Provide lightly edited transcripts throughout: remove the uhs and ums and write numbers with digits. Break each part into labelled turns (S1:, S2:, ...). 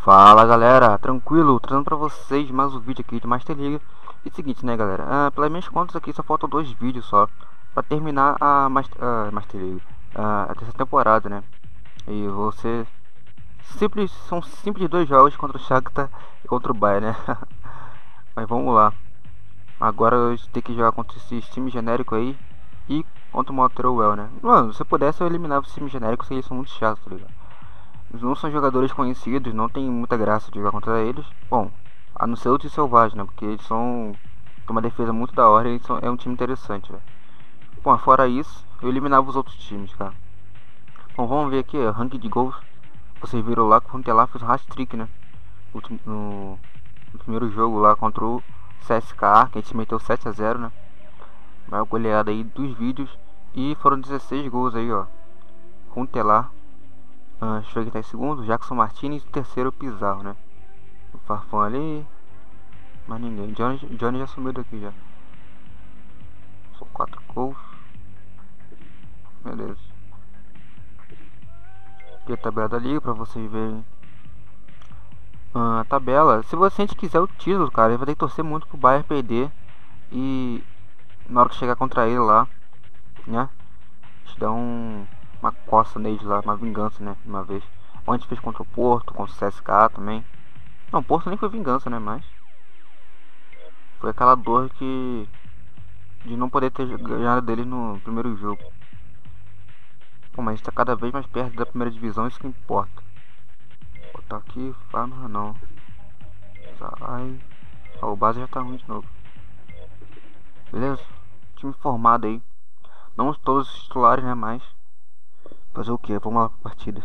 S1: Fala galera, tranquilo, trazendo pra vocês mais um vídeo aqui de Master League. E seguinte, né galera, pelas minhas contas aqui só faltam 2 vídeos só pra terminar a Master League, a terceira temporada, né. E você simples, são simples 2 jogos contra o Shakhtar e contra o Bayern, né. Mas vamos lá, agora a gente tem que jogar contra esse time genérico aí e contra o Motherwell, né. Mano, se eu pudesse eu eliminava esse time genérico, porque eles são muito chatos, tá ligado? Eles não são jogadores conhecidos, não tem muita graça de jogar contra eles. Bom, a não ser o Selvagem, né? Porque eles são... tem uma defesa muito da hora e é um time interessante, velho. Bom, fora isso, eu eliminava os outros times, cara. Bom, vamos ver aqui, ó, ranking de gols. Vocês viram lá que o Runtelar fez um hat-trick, né? No primeiro jogo lá contra o CSKA, que a gente meteu 7 a 0, né? Maior goleada aí dos vídeos. E foram 16 gols aí, ó. Runtelar. Deixa eu ver quem tá em segundo, Jackson Martinez, e terceiro Pizarro, né? O Farfão ali, mais ninguém. Johnny já sumiu daqui já. São 4 gols. Beleza. Aqui a tabela da liga pra vocês verem. A tabela, se você quiser o título, cara, ele vai ter que torcer muito pro Bayern perder. E na hora que chegar contra ele lá, né? Te dá uma coça nele lá, uma vingança, né? Uma vez. Antes fez contra o Porto, contra o CSKA também. Não, o Porto nem foi vingança, né? Mas foi aquela dor de não poder ter ganhado deles no primeiro jogo. Pô, mas a gente tá cada vez mais perto da primeira divisão, isso que importa. Vou botar aqui, farma não. Ai, o base já tá ruim de novo. Beleza? Time formado aí. Não todos os titulares, né? Mas fazer o que? Vamos lá pra partida.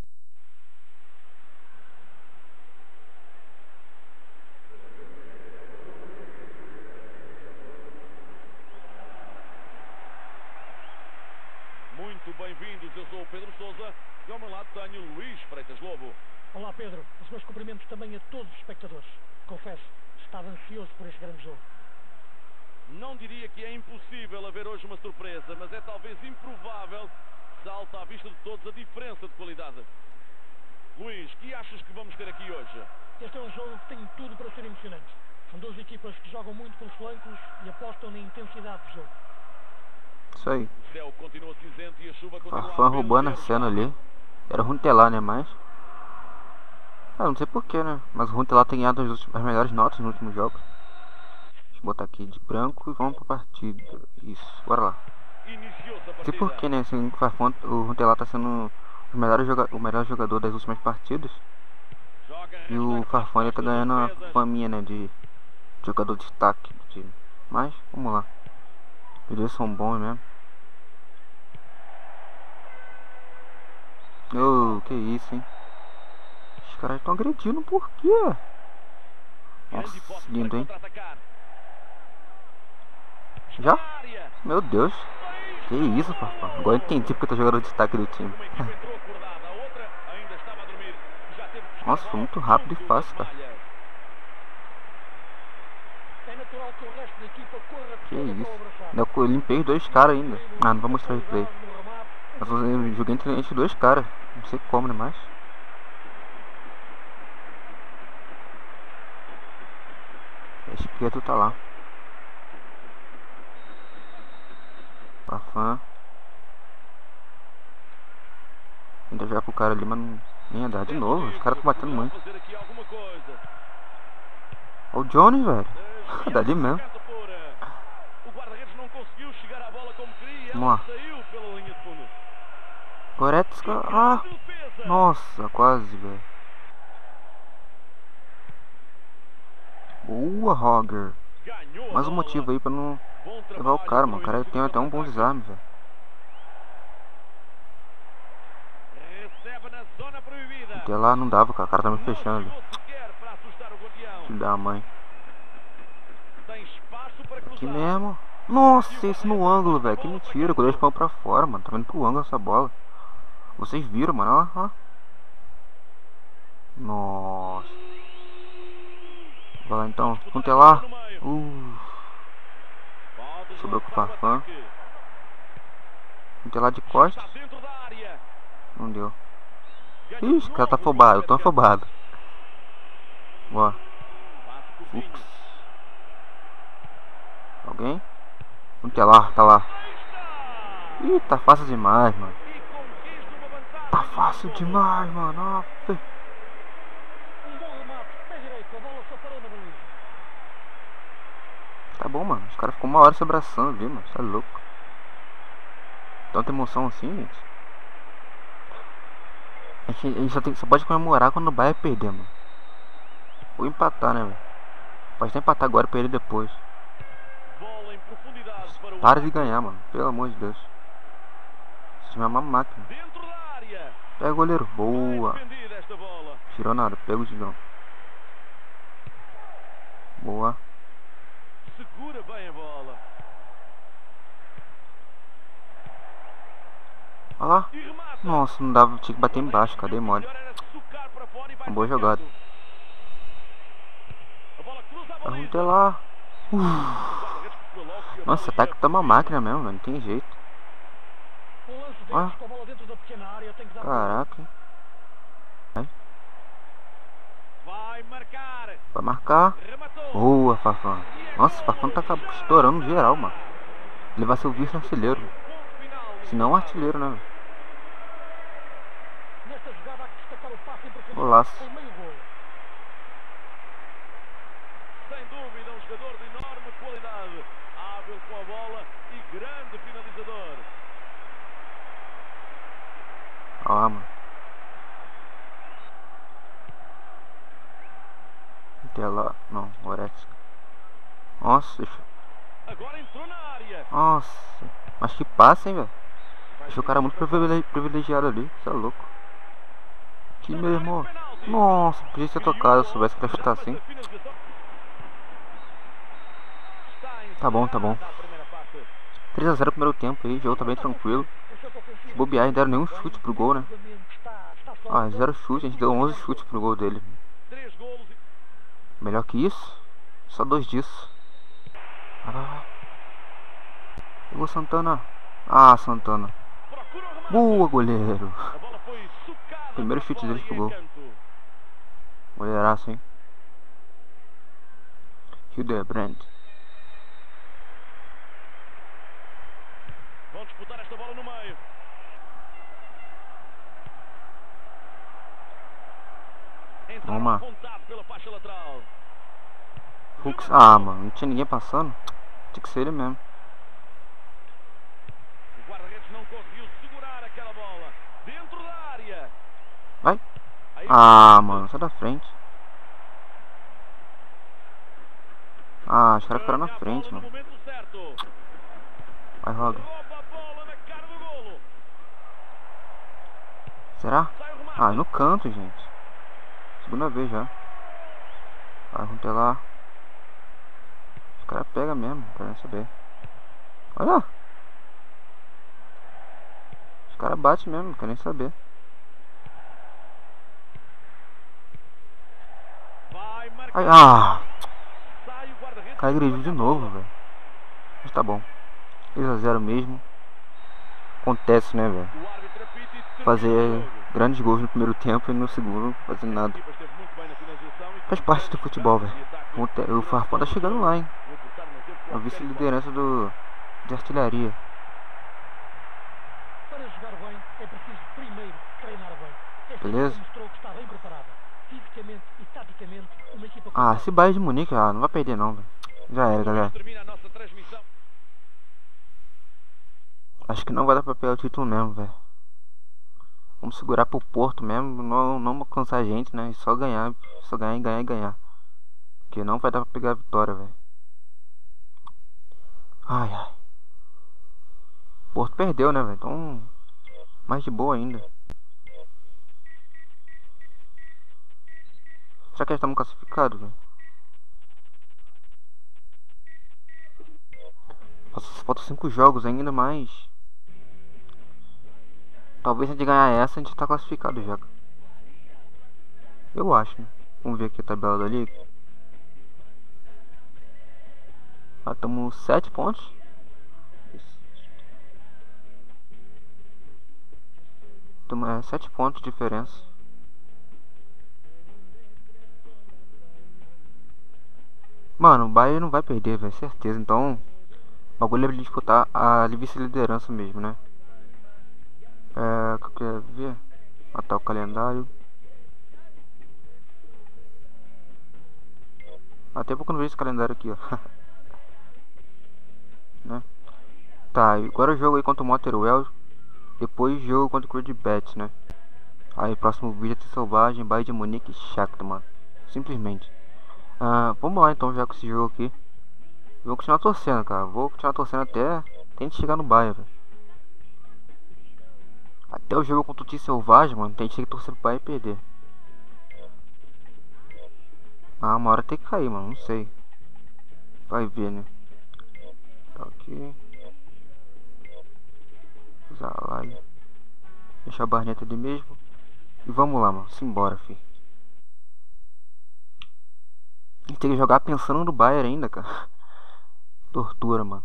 S2: Muito bem-vindos, eu sou o Pedro Sousa e ao meu lado tenho Luís Freitas Lobo.
S3: Olá Pedro, os meus cumprimentos também a todos os espectadores. Confesso, estava ansioso por este grande jogo.
S2: Não diria que é impossível haver hoje uma surpresa, mas é talvez improvável. Salta à vista de todos a diferença de qualidade. Luís, que achas que vamos ter aqui hoje?
S3: Este é um jogo que tem tudo para ser emocionante. São duas equipas que jogam muito pelos flancos e apostam na intensidade do jogo.
S1: Isso aí.
S2: O céu continua cinzento e a chuva continua
S1: Farfã roubando a cena ali. Era o Runtelar, né? Mas não sei porquê, né? Mas o Runtelar tem ganhado as melhores notas no último jogo. Deixa eu botar aqui de branco e vamos pra partida. Isso, bora lá. Não sei porquê, né? Assim, o Runtelar tá sendo o melhor jogador das últimas partidas. E o Farfã ele tá ganhando a faminha, né? De jogador de destaque do time. Mas, vamos lá. Eles são bons mesmo. Oh, que isso, hein? Os caras estão agredindo por quê? Nossa, lindo, hein? Já? Meu Deus. Que isso, Farfã? Agora eu entendi porque eu tô jogando o destaque do time. Nossa, foi muito rápido e fácil, cara. Que isso? Eu limpei os 2 caras ainda. Ah, não vou mostrar o replay. Eu joguei entre 2 caras. Não sei como, né? Mas a esquerda tá lá. Farfã. Ainda jogar pro cara ali, mas não nem ia dar de novo. Os caras estão batendo muito. Olha o Johnny, velho. Dali mesmo. Vamos lá. Goretzka. Ah! Nossa, quase, velho. Boa, Roger. Mais um motivo aí pra não levar o cara, mano. O cara tem até um bom desarme, velho. Até lá não dava, cara. O cara tá me fechando ali. Filho da mãe. Aqui mesmo. Nossa, esse no ângulo, velho. Que mentira. O goleiro pão pra fora, mano. Tá indo pro ângulo essa bola. Vocês viram, mano. Olha lá. Nossa. Vai lá então. Runtelar. Sobrou com o Farfã. Runtelar de costas. Não deu. Ixi, o cara tá afobado. Eu tô afobado. Boa.
S2: Passe por Coutinho.
S1: Fux. Alguém? Não tem lá, tá lá.
S2: Aí está!
S1: Ih, tá fácil demais, mano.
S2: E conquista uma vantagem.
S1: Tá fácil demais, mano. Nossa.
S3: Um bom remate, pé direito, a bola só parou na baliza.
S1: Tá bom, mano. Os caras ficam uma hora se abraçando ali, mano. Tá louco. Tanta emoção assim, gente. A gente só pode comemorar quando o Bayern perder, mano. Ou empatar, né, velho? Pode até empatar agora e perder depois.
S2: Bola em profundidade para o
S1: Para de ganhar, mano. Pelo amor de Deus. Esse time é uma máquina.
S2: dentro da área.
S1: Pega o goleiro. Boa.
S2: Bem defendida esta bola.
S1: Tirou nada. Pega o Gigão. Boa.
S2: Segura bem a bola.
S1: Olha lá.
S2: E remata.
S1: Nossa, não dava. Tinha que bater embaixo. Cadê mole?
S2: Melhor era socar para fora e vai
S1: Uma boa
S2: sacando.
S1: jogada.
S2: A bola cruza a
S1: Vamos
S2: baliza.
S1: ter lá.
S2: O guarda-redes percebeu logo que a
S1: Nossa,
S2: bola
S1: ataque
S2: ia
S1: tá uma
S2: fugir.
S1: máquina mesmo, velho. Não tem jeito.
S3: Um lance
S1: Ah.
S3: desses com a bola dentro da pequena área, tem que dar
S1: Caraca. Hein?
S2: Vai marcar.
S1: Vai marcar.
S2: Rematou.
S1: Boa, Fafão. Nossa, o Fafão tá estourando geral, mano. Ele vai ser o vice-artilheiro.
S2: Ponto final.
S1: Se não, artilheiro, né, velho?
S3: Nesta jogada há que destacar o passe em profundidade
S1: Golaço.
S3: com meio gol.
S2: Sem dúvida, um jogador de enorme qualidade. Hábil com a bola e grande finalizador.
S1: Olha lá, mano. Até lá. Não, Goretzka. Nossa, deixa.
S2: Agora entrou na área.
S1: Nossa. Mas que passe, hein, velho. Deixou o cara muito privilegiado ali. Você é louco. Que meu irmão. Nossa, podia ter tocado. Se eu soubesse que ia chutar assim. Tá bom, tá bom. 3 a 0 primeiro tempo aí. O jogo tá bem tranquilo. Se bobear, não deram nenhum chute pro gol, né? Ah, 0 chute. A gente deu 11 chutes pro gol dele.
S2: 3 golos.
S1: Melhor que isso? Só 2 disso. Ah. Pegou Santana. Ah, Santana.
S2: Procura o remate.
S1: Boa, goleiro.
S2: A bola foi socada.
S1: Primeiro
S2: para
S1: chute
S2: fora
S1: deles
S2: e
S1: pro
S2: em
S1: gol.
S2: canto.
S1: Goleiraço, hein? Hildebrand.
S2: Vão disputar esta bola no meio. Entraram
S1: Toma.
S2: à vontade pela faixa lateral.
S1: Fux. Ah, mano. Não tinha ninguém passando. Tinha que ser ele mesmo.
S2: O guarda-redes não conseguiu segurar aquela bola. Dentro da área.
S1: Vai.
S2: Aí
S1: Ah, mano. Sai da frente. Ah, os caras ficaram na
S2: ganha a
S1: frente,
S2: bola no
S1: mano.
S2: momento certo.
S1: Vai, Roga.
S2: Rouba a bola na cara do golo.
S1: Será?
S2: Sai o remate.
S1: Ah, no canto, gente. Segunda vez já. Vai, vamos ter lá. Os caras pegam mesmo, não quero nem saber. Olha. Os caras batem mesmo, não quero nem saber.
S2: Vai marcar.
S1: Ai, ah!
S2: Sai o guarda-redes.
S1: O cara agrediu de novo, velho. Mas tá bom. 3 a 0 mesmo. Acontece, né, velho?
S2: O árbitro apita e termina o
S1: Fazer
S2: jogo.
S1: grandes gols no primeiro tempo e no segundo fazer nada.
S2: A equipa esteve muito bem na finalização e
S1: Faz parte do futebol, velho. O Farfão tá chegando lá, hein?
S2: o adversário não teve
S1: A
S2: qualquer
S1: vice-liderança de artilharia.
S3: Para jogar bem, é preciso primeiro treinar bem. Esta
S1: Beleza.
S3: equipa mostrou que está bem preparada. Fisicamente e taticamente, uma equipa
S1: Ah, esse Bayern de Munique, não vai perder não, velho. Já era, galera.
S2: Termina a nossa transmissão.
S1: Acho que não vai dar pra pegar o título mesmo, velho. Vamos segurar pro Porto mesmo, não cansar a gente, né? Só ganhar e ganhar e ganhar. Porque não vai dar pra pegar a vitória, velho. Ai, ai. Porto perdeu, né, velho? Então, mais de boa ainda. Será que já estamos classificados, velho? Faltam 5 jogos ainda, mas talvez a gente ganhar essa, a gente tá classificado já. Eu acho, né? Vamos ver aqui a tabela da liga. Já estamos 7 pontos. Tamo, 7 pontos de diferença. Mano, o Bayern não vai perder, velho, certeza. Então, o bagulho é disputar a vice-liderança mesmo, né? O que eu quero ver? Matar o calendário. Até porque eu não vejo esse calendário aqui, ó. Né? Tá, agora eu jogo aí contra o Motherwell. Depois jogo contra o Crude né? Aí próximo vídeo é T Selvagem, Bayern de Munique e Shakhtar, mano. Simplesmente. Vamos lá então já com esse jogo aqui. Vou continuar torcendo, cara. Vou continuar torcendo até tente chegar no Bayern, velho. Até o jogo contra o T Selvagem, mano. Tem que torcer pro Bayern perder. Uma hora tem que cair, mano. Não sei. Vai ver, né? Tá aqui. Usar lá e deixar a barneta ali mesmo. E vamos lá, mano. Simbora, fi. A gente tem que jogar pensando no Bayern ainda, cara. Tortura, mano.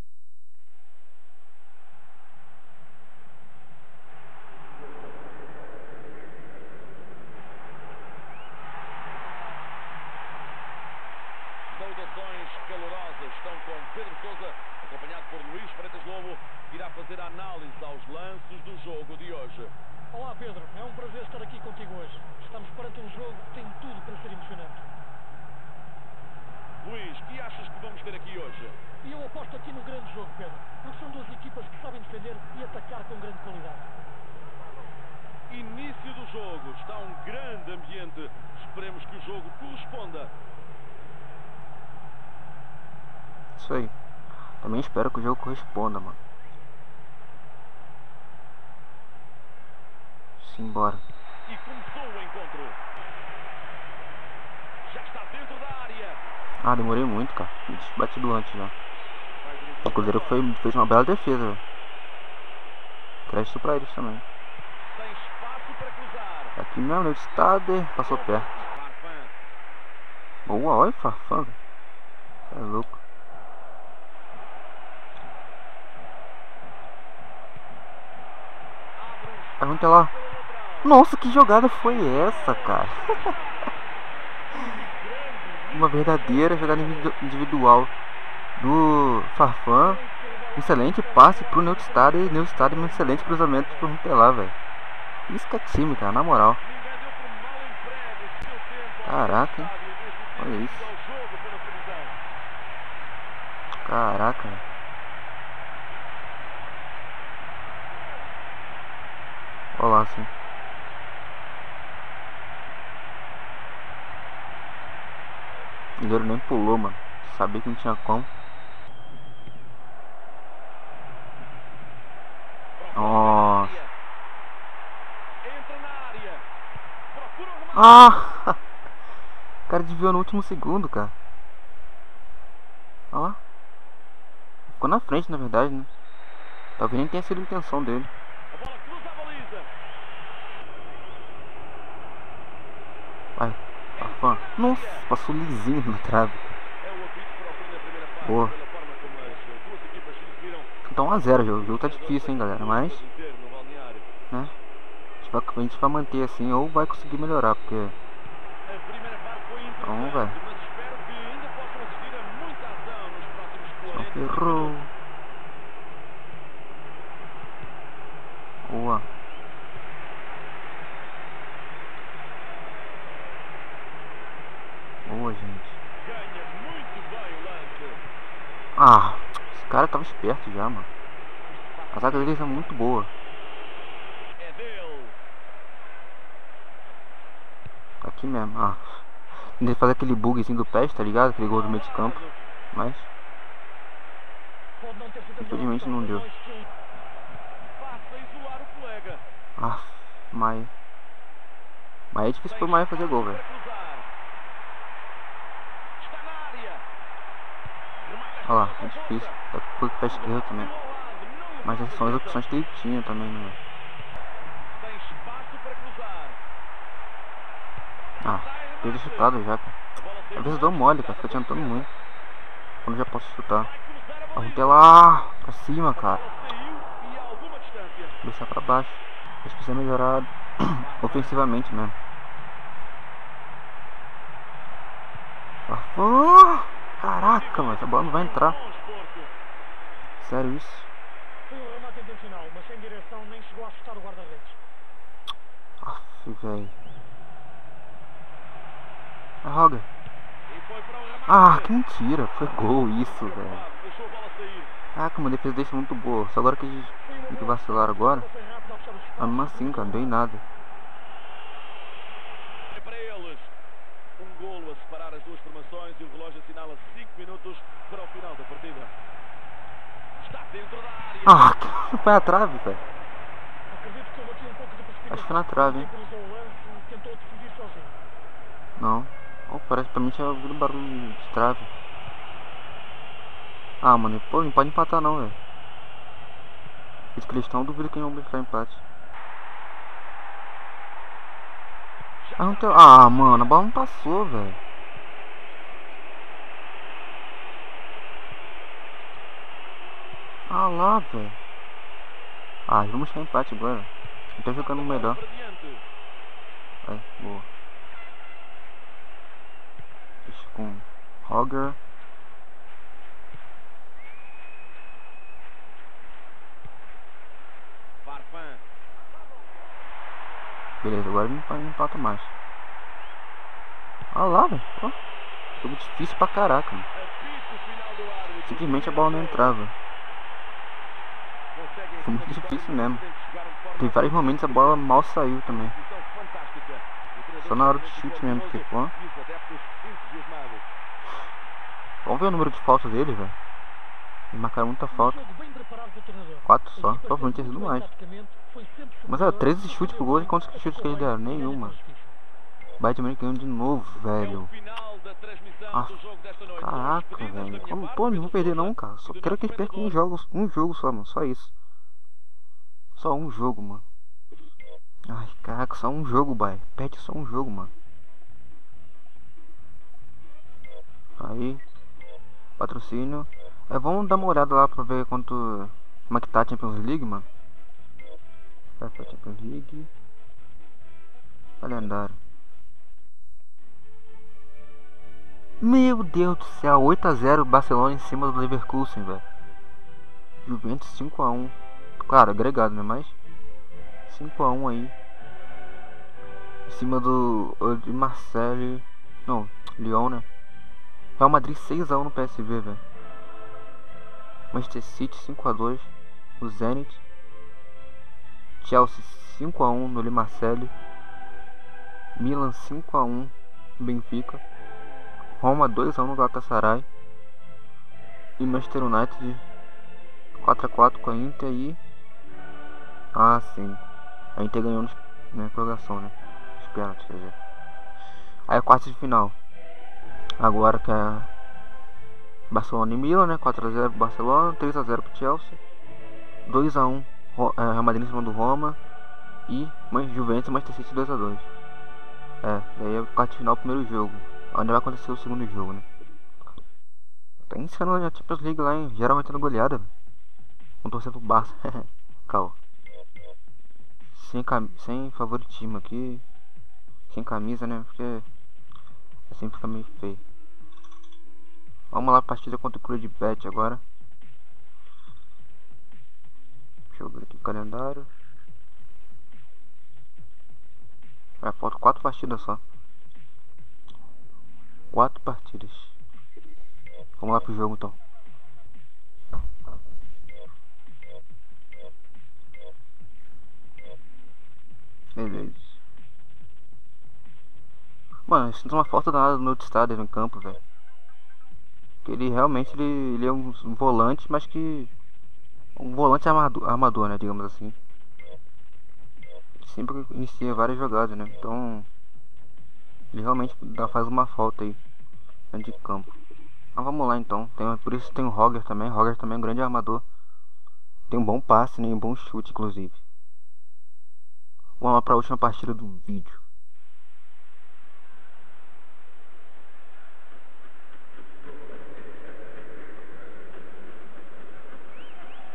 S2: Saudações calorosas estão com Pedro Sousa, acompanhado por Luís Freitas Lobo, que irá fazer a análise aos lances do jogo de hoje.
S3: Olá Pedro, é um prazer estar aqui contigo hoje. Estamos perante um jogo que tem tudo para ser emocionante.
S2: Luís, que achas que vamos ter aqui hoje?
S3: E eu aposto aqui no grande jogo, Pedro, porque são duas equipas que sabem defender e atacar com grande qualidade.
S2: Início do jogo, está um grande ambiente. Esperemos que o jogo corresponda.
S1: Isso aí. Também espero que o jogo corresponda, mano. Simbora.
S2: E começou o encontro. Já está dentro da área.
S1: Demorei muito, cara. Batido antes já. O Cruzeiro fez uma bela defesa, velho. Crédito pra eles também.
S2: Tem espaço para cruzar.
S1: Aqui mesmo, no estado, passou perto. Boa, olha, Farfã, velho. É louco. Pergunta lá. Nossa, que jogada foi essa, cara? Uma verdadeira jogada individual do Farfã. Excelente passe pro Neustad e Neustad um excelente cruzamento pro Runtelar, velho. Isso que é time, cara, na moral. Caraca, hein? Olha isso. Caraca. Olha lá, assim. O goleiro nem pulou, mano. Sabia que não tinha como. Nossa. O cara desviou no último segundo, cara. Olha lá. Ficou na frente, na verdade, né? Talvez nem tenha sido a intenção dele. Vai, Farfã. Nossa, passou lisinho na trave. Boa. Então 1 a 0, o jogo tá difícil, hein, galera. Mas, né? A gente vai manter assim ou vai conseguir melhorar, porque... Então, velho. Só ferrou. Boa. Boa, gente. Esse cara tava esperto já, mano. A zaga deles é muito boa. Aqui mesmo, tentei fazer aquele bugzinho do pé, tá ligado? Aquele gol do meio de campo. Mas infelizmente não deu. Maia. Mas é difícil pro Maia fazer gol, velho. Olha lá, é difícil. Foi com o pé esquerdo também. Mas essas são as opções que ele tinha também, né? Fez chutado já, cara. Às vezes eu dou mole, cara. Fica tentando muito. Quando já posso chutar. Arrumei lá pra cima, cara. Deixar pra baixo. A gente precisa melhorar ofensivamente mesmo. Caraca, mano, essa bola não vai entrar. Sério isso?
S3: Foi um remate intencional, mas sem direção, nem chegou a assustar o guarda-redes.
S1: Aff, velho. É Roger. Ah, que mentira. Foi gol isso, velho. Caraca, uma defesa deixa muito boa. Só agora que eles vacilaram agora. Mas mesmo assim, cara, não deu em nada.
S2: É para eles. Um golo a separar as duas formações e o relógio assinala 5 minutos para o final da partida. Está dentro da área.
S1: Ah, que foi na trave, velho.
S3: Acredito que houve aqui um pouco de precipitação.
S1: Acho que foi na trave, hein.
S3: Cruzou o lance, tentou decidir sozinho.
S1: Não. Oh, parece pra mim tinha ouvido barulho de trave. Ah, mano, pô, não pode empatar não, velho. Esse cristão, duvido que não vai buscar empate. Ah, não tem... Ah, mano, a bola não passou, velho. Ah lá, velho. Ah, vamos buscar empate agora. Não tá jogando melhor. Vai, boa. Deixa com Roger. Beleza, agora não empata mais. Ah lá, velho. Jogo difícil pra caraca, mano. Simplesmente a bola não entrava. Foi muito difícil mesmo. Tem vários momentos a bola mal saiu também. Só na hora do chute mesmo, porque pô. Vamos ver o número de faltas dele, velho. Eles marcaram muita falta. 4 só, provavelmente tem sido mais. Mas é 13 chutes pro gol e quantos chutes que eles deram? Nenhuma. Bayern Munique ganhando de novo, velho. Ah, caraca, velho. Como, pô, não vou perder não, cara. Só quero que eles percam um jogo só, mano. Só isso. Só um jogo, mano. Ai, caraca, só um jogo, Bayern. Perde só um jogo, mano. Aí, patrocínio. Vamos dar uma olhada lá pra ver quanto... Como é que tá a Champions League, mano. Vai pra Champions League. Calendário. Meu Deus do céu, 8 a 0 Barcelona em cima do Leverkusen, velho. Juventus 5 a 1. Claro, agregado, né? Mas 5 a 1 aí. Em cima do de Marseille. Não, Lyon, né? Real Madrid 6 a 1 no PSV, velho. Manchester City 5 a 2 no Zenit. Chelsea 5 a 1 no Marseille. Milan 5 a 1 no Benfica. Roma 2 a 1 no Galatasaray. E Manchester United 4 a 4 com a Inter e... Ah, sim. A Inter ganhou na prorrogação, né? Os pênaltis, quer dizer. Aí a quarta de final. Agora que é Barcelona e Milan, né? 4 a 0 pro Barcelona, 3 a 0 pro Chelsea. 2 a 1 Real Madrid em cima do Roma. E Juventus e Manchester City 2 a 2. Daí é a quarta de final, primeiro jogo. Onde vai acontecer o segundo jogo, né? Tá iniciando a Champions League lá, hein? Geral metendo goleada. Vamos torcer pro Barça. Calma. Sem favoritismo aqui. Sem camisa, né? Porque assim fica meio feio. Vamos lá, a partida contra o Clube de Bet agora. Deixa eu ver aqui o calendário. Falta 4 partidas só. 4 partidas. Vamos lá pro jogo então. Beleza. Mano, eu sinto uma falta danada do Notestad no campo, velho. Que ele realmente ele é um volante, mas que... Um volante armador, né, digamos assim. Ele sempre inicia várias jogadas, né. Então... Ele realmente faz uma falta aí dentro de campo. Mas vamos lá então. Por isso tem o Roger também. Roger também é um grande armador. Tem um bom passe, né, e um bom chute, inclusive. Vamos lá para a última partida do vídeo.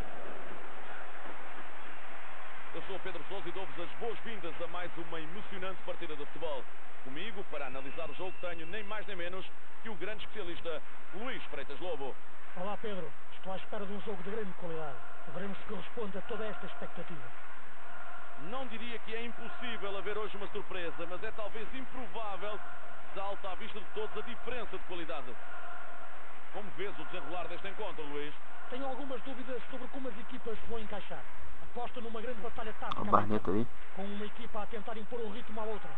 S2: Eu sou o Pedro Sousa e dou-vos as boas-vindas a mais uma emocionante grande partida de futebol. Comigo, para analisar o jogo, tenho nem mais nem menos que o grande especialista Luís Freitas Lobo.
S3: Olá Pedro, estou à espera de um jogo de grande qualidade. Veremos se corresponde a toda esta expectativa.
S2: Não diria que é impossível haver hoje uma surpresa, mas é talvez improvável. Salta à vista de todos a diferença de qualidade. Como vês o desenrolar deste encontro, Luís?
S3: Tenho algumas dúvidas sobre como as equipas se vão encaixar. Aposto numa grande batalha tática,
S1: O Barneta aí.
S3: com uma equipa a tentar impor um ritmo à outra.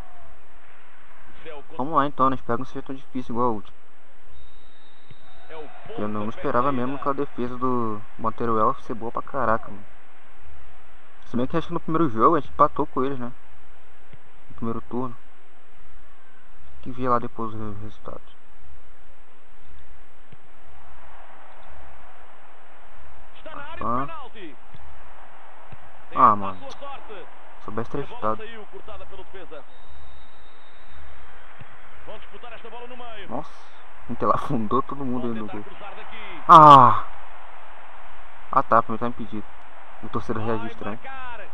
S1: Vamos lá então, né? Espero que não seja tão difícil igual a última. Eu não esperava mesmo aquela defesa do Monteiro Elf ser boa pra caraca, mano. Se bem que acho que no primeiro jogo a gente empatou com eles, né? No primeiro turno. Tem que ver lá depois os resultados.
S2: Está na área de penalti.
S1: Ah, mano. Soubesse ter resultado.
S2: Saiu cortada pelo defesa. Vão disputar esta bola no meio.
S1: Nossa, o Inter afundou todo mundo aí no gol.
S2: Daqui.
S1: Ah! Ah tá, pra mim tá impedido. O torcedor registra, né?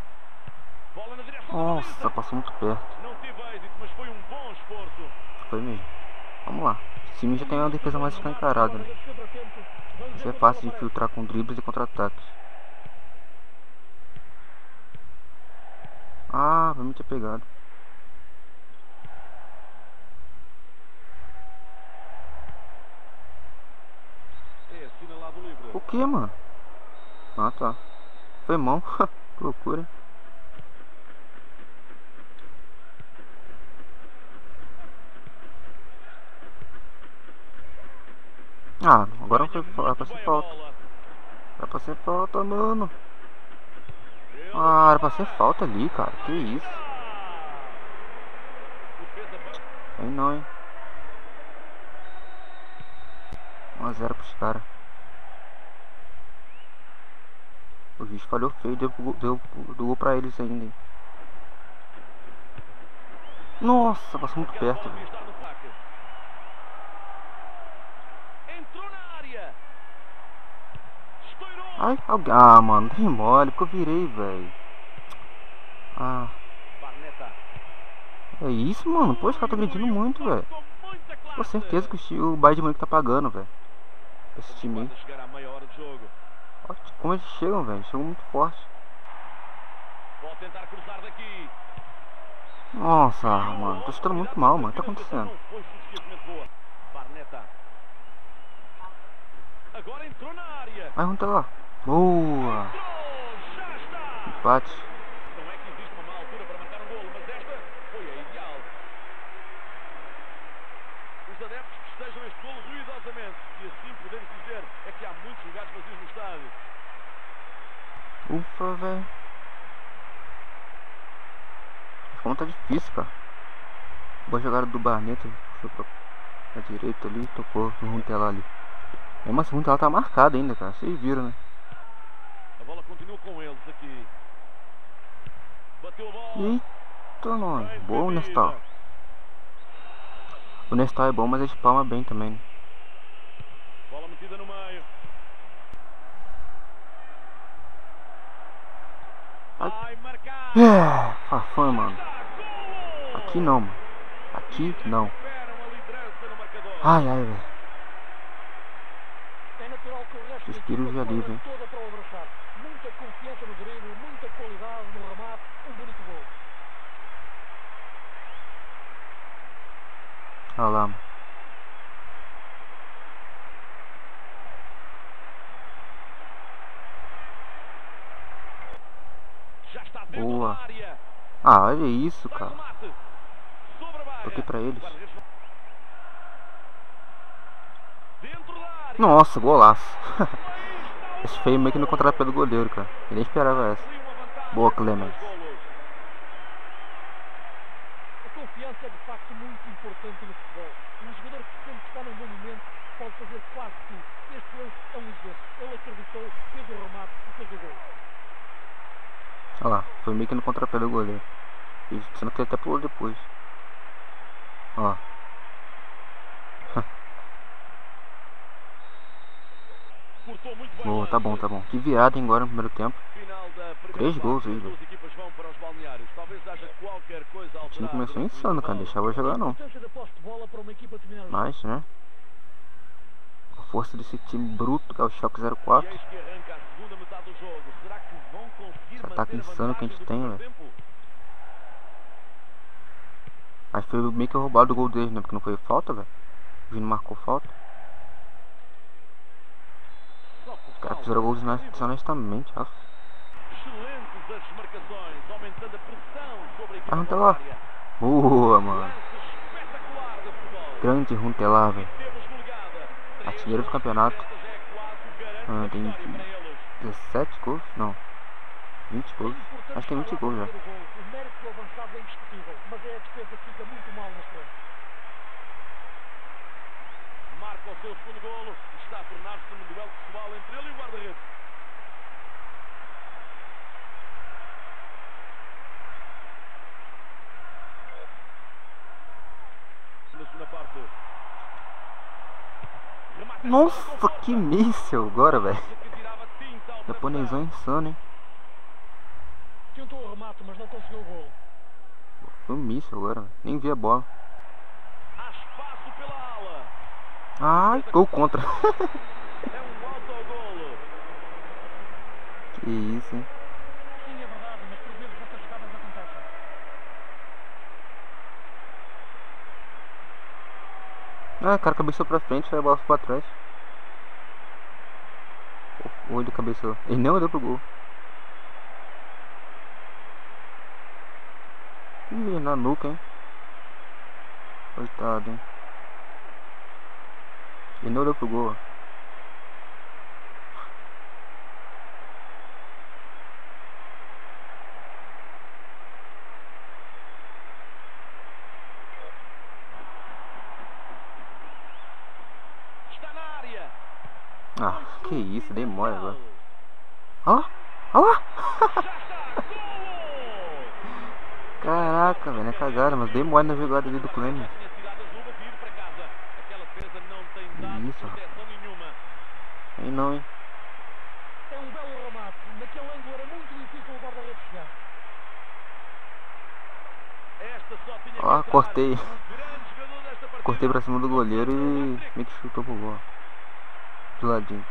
S1: Nossa, passou muito perto.
S2: Não teve êxito, mas foi um bom esforço.
S1: Foi mesmo. Vamos lá. Esse time já tem uma defesa mais escancarada, né? Isso é fácil de filtrar com dribles e contra-ataques. Ah, pra mim tinha pegado.
S2: É assinalado livre.
S1: O que, mano? Ah, tá. Foi mão. Que loucura. Ah, agora foi pra ser falta. Era pra ser falta, mano. Ah, era pra ser falta ali, cara. Que isso? Aí não, hein? 1 a 0 pros caras. O juiz falhou feio, deu gol pra eles ainda, hein? Nossa, passou muito perto, velho. Ai, alguém. Ah, mano, dei mole, porque eu virei, velho. Ah. É isso, mano. Poxa, o cara tá agredindo muito, velho. Com certeza que o Bayern de Munique tá pagando, velho. Esse time aí. Olha como eles chegam, velho. Chegam muito forte. Nossa, mano. Tô chutando muito mal, mano. O que tá acontecendo?
S2: Agora entrou na área.
S1: Vai, junta lá. Boa. Empate.
S2: Não é que existe uma má altura para marcar um golo, mas esta foi a ideal. Os adeptos festejam este golo ruidosamente. E assim podemos dizer é que há muitos lugares vazios no estádio.
S1: Ufa, velho. Como tá difícil, cara. Boa jogada do Barneta. Puxou pra direita ali. Tocou no Runtelar ali. Mesmo assim, o Runtelar tá marcado ainda, cara. Vocês viram, né?
S2: A bola continua com eles aqui. Bateu a bola.
S1: Eita, nós. Boa o Nestal. O Nestal é bom, mas ele spawna bem também, né?
S2: Bola metida no meio. Vai marcar.
S1: É, fafã, mano. Aqui não, mano. Aqui não. Ai, ai, velho. Suspiro já livre, hein?
S3: Muita confiança no drible, muita qualidade no remate, um bonito gol.
S1: Olha lá, mano. Boa. Ah, olha isso, cara. Toquei pra eles. Nossa, golaço. Esse feio meio que no contrapé do goleiro, cara. Eu nem esperava essa. Boa, Clemens.
S3: A confiança é de facto muito importante no futebol. Um jogador que sempre está num bom momento pode fazer quase tudo. Este lance é um exemplo. Ele acreditou, fez o remate e fez o gol.
S1: Olha lá, foi meio que no contrapé do goleiro. Sendo que ele até pulou depois. Olha lá. Boa, tá bom, tá bom. Que virada hein, agora no primeiro tempo. 3 gols aí, velho.
S2: balneários. Talvez haja qualquer coisa
S1: O time
S2: alterada.
S1: começou insano, cara. Deixava eu jogar não. Mas, né? A força desse time bruto, que é o Schalke
S2: E
S1: 04.
S2: eis que arranca a segunda metade do jogo. Será que vão conseguir
S1: Esse ataque
S2: manter a
S1: insano que a
S2: vantagem
S1: gente
S2: do
S1: tem,
S2: primeiro
S1: velho.
S2: tempo?
S1: Aí foi meio que roubado o gol dele, né? Porque não foi falta, velho. O Vini marcou falta.
S2: Só por
S1: Os caras
S2: falta.
S1: fizeram gols
S2: Incrível.
S1: desonestamente, ó.
S2: Excelentes as desmarcações, aumentando a pressão sobre a equipa
S1: Runtelar lá.
S2: contrária.
S1: Boa, mano.
S2: Lance espetacular de futebol.
S1: Grande Runtelar, velho.
S2: Temos goleada.
S1: Artilheiro do campeonato.
S2: É quase
S1: Tem
S2: garante a vitória para eles.
S1: 17 gols? Não. 20 gols. Acho que tem 20 gols já.
S3: O mérito do avançado é indiscutível, mas é a defesa que fica muito mal nas frente.
S2: Marca o seu segundo golo. Está a tornar-se um duelo pessoal entre ele e o guarda-redes. Na segunda parte. Remata
S1: Nossa, que míssel agora, velho.
S2: que tirava tinta ao
S1: Japonesão insano, hein.
S3: Tentou o remate, mas não conseguiu o gol.
S1: Foi um míssel agora, velho. Nem vi a bola.
S2: há espaço pela ala.
S1: Ai, gol contra.
S2: É um autogolo.
S1: Que isso, hein.
S3: Sim, é verdade, mas por vezes essas jogadas acontecem.
S1: Ah, o cara cabeçou pra frente, aí a bola foi pra trás. Ou ele cabeçou. Ele não deu pro gol. Ih, na nuca, hein. Coitado, hein. Ele não deu pro gol.
S2: Está na área.
S1: Ah, que isso, dei mole agora. Olha lá, olha lá.
S2: Já está. Golo!
S1: Caraca, velho, é cagada, mas dei mole na jogada ali do Clemens.
S2: Tinha tirado as luvas e ido para casa. Aquela defesa não tem dado
S1: Isso, rapaz.
S2: proteção nenhuma.
S1: Aí não, hein.
S3: É um belo remate. Naquele ângulo era muito difícil o guarda-redes chegar.
S2: Esta só tinha que
S1: Ó,
S2: entrar.
S1: cortei.
S2: O grande jogador desta partida.
S1: Cortei pra cima do goleiro e meio que chutou pro gol. Do ladinho.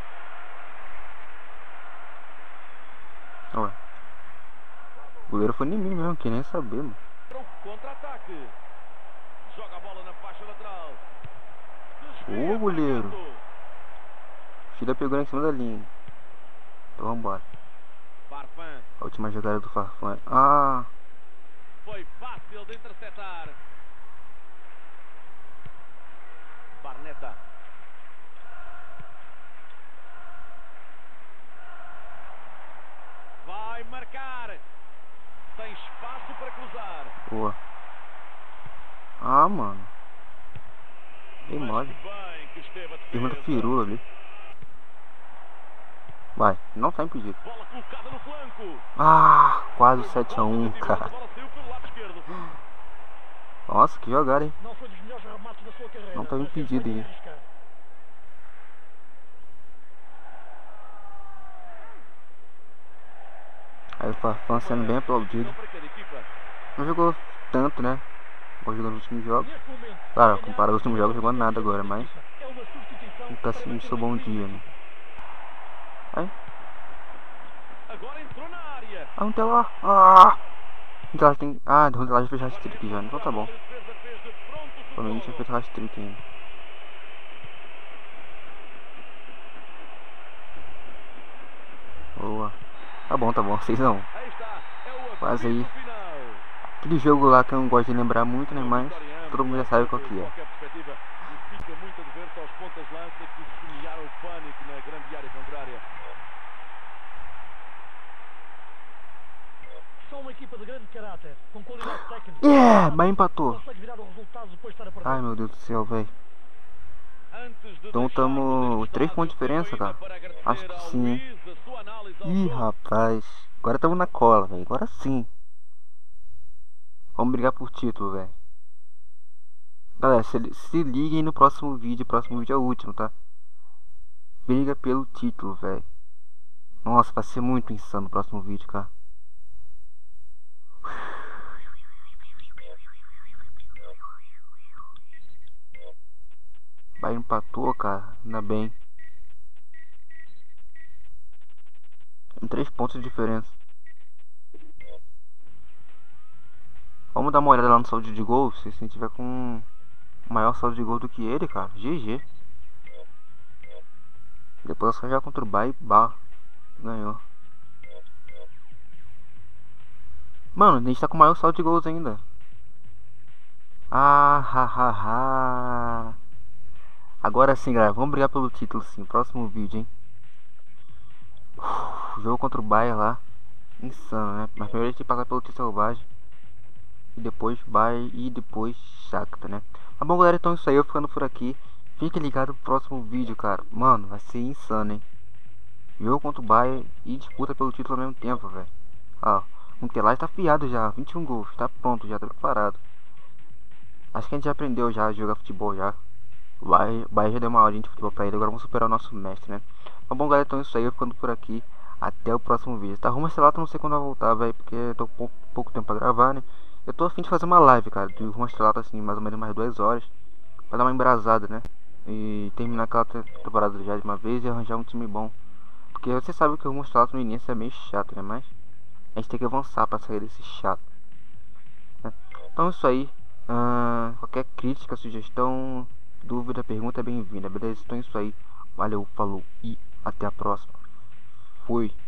S1: Ó. O goleiro foi em mim mesmo, que nem saber, mano.
S2: Contra-ataque. Joga a bola na faixa lateral.
S1: Ô, goleiro. O Chile pegou em cima da linha. Então vambora.
S2: Farfan.
S1: A última jogada do Farfan. Ah,
S2: Foi fácil de interceptar. Barneta. Vai marcar. Tem espaço para cruzar.
S1: boa. Ah, mano. Dei
S2: Mas
S1: mole.
S2: que bem que esteve a
S1: Tem muita
S2: defesa.
S1: firula ali. Vai, não tá impedido.
S2: Bola colocada no flanco.
S1: Ah, quase 7-1,
S2: A
S1: cara.
S2: bola saiu pelo lado esquerdo.
S1: Nossa, que jogada, hein.
S3: Não foi dos melhores remates da sua carreira.
S1: Não tava
S3: mas fez
S1: impedido
S3: bem
S1: aí.
S3: arriscar.
S1: Aí o Farfan sendo bem aplaudido.
S2: Para cada equipa.
S1: Não jogou tanto, né? Igual jogou nos últimos jogos.
S3: Neste momento,
S1: Claro, comparado aos últimos jogos, jogou nada agora, mas
S3: é uma substituição
S1: não tá
S3: para
S1: sendo
S3: manter
S1: seu
S3: o
S1: bom
S3: espírito.
S1: dia, né? Aí,
S2: Agora entrou na área.
S1: ah, Runtelar. Ah! Runtelar tem. Ah, Runtelar já fez hat-trick já, então tá bom.
S2: A defesa fez de pronto o
S1: Pra mim tinha
S2: golo.
S1: feito hat-trick ainda. Boa. Tá bom, 6-1.
S2: Aí está. É o
S1: Quase
S2: apito
S1: aí.
S2: final.
S1: Aquele jogo lá que eu não gosto de lembrar muito, né? Mas todo mundo já sabe qual que é.
S2: Qualquer perspectiva. E fica muito a dever-se aos pontas de lança que semearam o pânico na grande área contrária.
S3: São uma equipa de grande caráter, com qualidade técnica.
S1: Yeah! Mas empatou.
S3: Consegue virar o resultado depois de estar a perder.
S1: Ai, meu Deus do céu, velho.
S2: Antes de
S1: Então
S2: deixarmos
S1: tamo
S2: este
S1: 3
S2: lado,
S1: pontos de diferença,
S2: ainda
S1: cara.
S2: para agradecer
S1: Acho que
S2: ao
S1: sim, hein.
S2: Luís a sua análise ao
S1: Ih,
S2: jogo.
S1: rapaz. Agora tamo na cola, velho. Agora sim. Vamos brigar por título, velho. Galera, se liguem no próximo vídeo. O próximo vídeo é o último, tá? Briga pelo título, velho. Nossa, vai ser muito insano o próximo vídeo, cara. Bahia empatou, cara. Ainda bem. Tem 3 pontos de diferença. Vamos dar uma olhada lá no saldo de gols. Se a gente tiver com maior saldo de gol do que ele, cara, GG. Depois é só jogar contra o Bahia e ganhou. Mano, a gente tá com o maior saldo de gols ainda. Ah, ha. Agora sim, galera, vamos brigar pelo título sim. Próximo vídeo, hein. Jogo contra o Bahia lá. Insano, né? Mas primeiro a gente tem que passar pelo Título Selvagem. E depois Bahia e depois Shakhtar, né? Tá bom, galera, então é isso aí. Eu ficando por aqui. Fique ligado pro próximo vídeo, cara. Mano, vai ser insano, hein. Jogo contra o Bahia e disputa pelo título ao mesmo tempo, velho. Ó, o Telage tá afiado já. 21 gols. Tá pronto, já tá preparado. Acho que a gente já aprendeu já a jogar futebol já. O Bahia já deu uma aulinha de futebol pra ele. Agora vamos superar o nosso mestre, né? Tá bom, galera, então é isso aí. Eu ficando por aqui. Até o próximo vídeo. Tá, Rumo Estrelado, não sei quando vai voltar, velho. Porque eu tô com pouco tempo pra gravar, né? Eu tô a fim de fazer uma live, cara. De Rumo Estrelado, assim, mais ou menos mais 2 horas. Pra dar uma embrasada, né? E terminar aquela temporada já de uma vez e arranjar um time bom. Porque você sabe que o Rumo Estrelado no início é meio chato, né? Mas a gente tem que avançar pra sair desse chato, né? Então é isso aí. Qualquer crítica, sugestão, dúvida, pergunta é bem-vinda, beleza? Então é isso aí. Valeu, falou e até a próxima. Fui.